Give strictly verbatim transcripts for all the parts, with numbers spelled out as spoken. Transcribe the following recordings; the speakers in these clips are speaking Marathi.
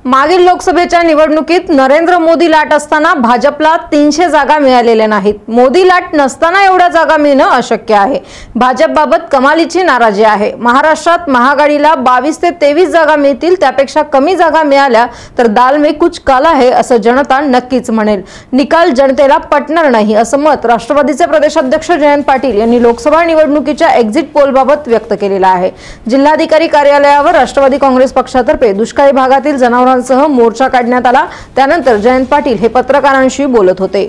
मागील लोकसभेच्या निवडणुकीत नरेंद्र मोदी लाट असताना भाजपला तीनशे जागा मिळालेल्या नाहीत। मोदी लाट नसताना एवढ्या जागा मिळणं अशक्य आहे। भाजपबाबत कमालीची नाराजी आहे। महाराष्ट्रात महाआघाडीला बावीस ते तेवीस जागा मिळतील, त्यापेक्षा कमी जागा मिळाल्या तर दाल में कुछ काला है असं जनता नक्कीच म्हणेल। निकाल जनतेला पटणार नाही असं मत राष्ट्रवादीचे प्रदेशाध्यक्ष जयंत पाटील यांनी लोकसभा निवडणुकीच्या एक्झिट पोल बाबत व्यक्त केलेलं आहे। जिल्हाधिकारी कार्यालयावर राष्ट्रवादी काँग्रेस पक्षातर्फे दुष्काळी भागातील जनावरांसह मोर्चा काढण्यात आला। त्यानंतर जयंत पाटील हे पत्रकारांशी बोलत होते।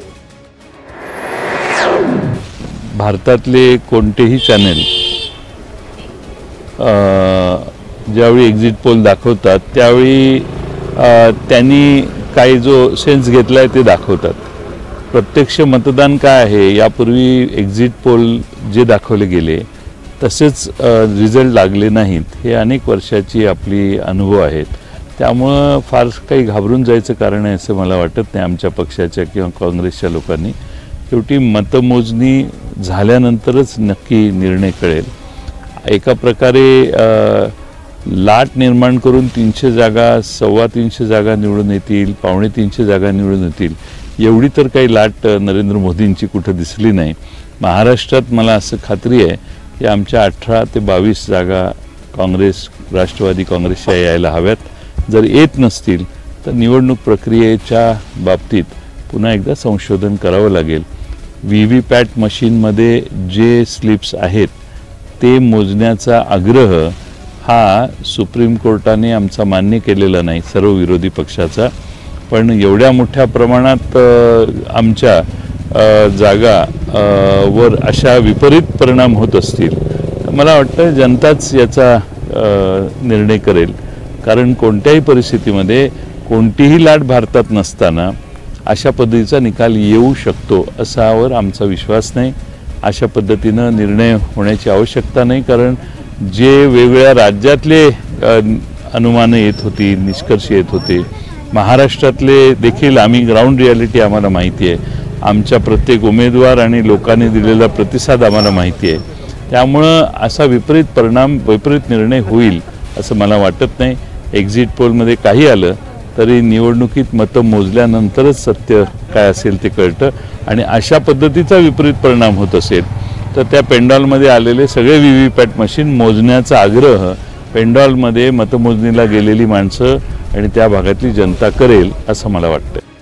भारतातले कोणतेही चॅनल ज्यावेळी एक्झिट पोल दाखवतात त्यावेळी त्यांनी काही जो सेन्स घेतलाय ते दाखवतात। प्रत्यक्ष मतदान काय आहे यापूर्वी एक्झिट पोल जे दाखवले गेले तसेच रिझल्ट लागले नाहीत, हे अनेक वर्षाची आपली अनुभव आहेत। त्यामुळे फार काही घाबरून जायचं कारण आहे असं मला वाटत नाही। आमच्या पक्षाच्या किंवा काँग्रेसच्या लोकांनी शेवटी मतमोजणी झाल्यानंतरच नक्की निर्णय कळेल। एका प्रकारे लाट निर्माण करून तीनशे जागा सव्वा तीनशे जागा निवडून येतील, पावणे तीनशे जागा निवडून येतील एवढी तर काही लाट नरेंद्र मोदींची कुठं दिसली नाही। महाराष्ट्रात मला असं खात्री आहे की आमच्या अठरा ते बावीस जागा काँग्रेस राष्ट्रवादी काँग्रेसच्या यायला हव्यात। जर येत नसतील तर निवडणूक प्रक्रियेच्या बाबतीत पुन्हा एकदा संशोधन करावं लागेल। व्ही व्ही पॅट मशीनमध्ये जे स्लिप्स आहेत ते मोजण्याचा आग्रह हा सुप्रीम कोर्टाने आमचा मान्य केलेला नाही, सर्व विरोधी पक्षाचा। पण एवढ्या मोठ्या प्रमाणात आमच्या जागा वर अशा विपरीत परिणाम होत असतील तर मला वाटतं जनताच याचा निर्णय करेल। कारण कोणत्याही परिस्थितीमध्ये कोणतीही लाट भारतात नसताना अशा पद्धतीचा निकाल येऊ शकतो असावर आमचा विश्वास नाही। अशा पद्धतीनं निर्णय होण्याची आवश्यकता नाही, कारण जे वेगवेगळ्या राज्यातले अनुमानं येत होती, निष्कर्ष येत होते, महाराष्ट्रातले देखील आम्ही ग्राउंड रियालिटी आम्हाला माहिती आहे, आमच्या प्रत्येक उमेदवार आणि लोकांनी दिलेला प्रतिसाद आम्हाला माहिती आहे। त्यामुळं असा विपरीत परिणाम विपरीत निर्णय होईल असं मला वाटत नाही। एक्झिट पोलमध्ये काही आलं तरी निवडणुकीत मतं मोजल्यानंतरच सत्य काय असेल ते कळतं। आणि अशा पद्धतीचा विपरीत परिणाम होत असेल तर त्या पेंडॉलमध्ये आलेले सगळे व्ही व्ही पॅट मशीन मोजण्याचा आग्रह पेंडॉलमध्ये मतमोजणीला गेलेली माणसं आणि त्या भागातली जनता करेल असं मला वाटतं।